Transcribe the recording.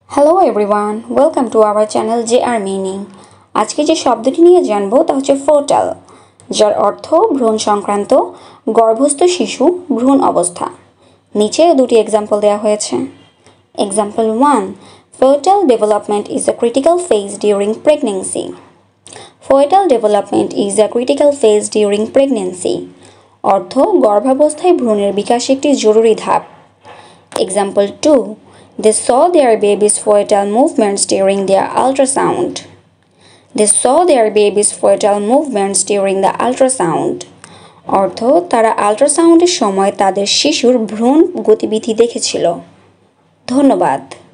Hello everyone, welcome to our channel JR meaning. আজকে যে শব্দটি নিয়ে জানবো তা হচ্ছে ফোটাল, যার অর্থ ভ্রূণ সংক্রান্ত, গর্ভস্থ শিশু, ভ্রূণ অবস্থা। নিচে দুটি এক্সাম্পল দেওয়া হয়েছে। Example 1, Foetal development is a critical phase during pregnancy. Foetal development is a critical phase during pregnancy. অর্থ গর্ভাবস্থায় ভ্রূণের বিকাশ একটি জরুরি ধাপ। Example 2, They saw their baby's foetal movements during their ultrasound. They saw their baby's foetal movements during the ultrasound. অর্থ তারা আল্ট্রাসাউন্ডের সময় তাদের শিশুর ভ্রূণ গতিবিধি দেখেছিল। ধন্যবাদ।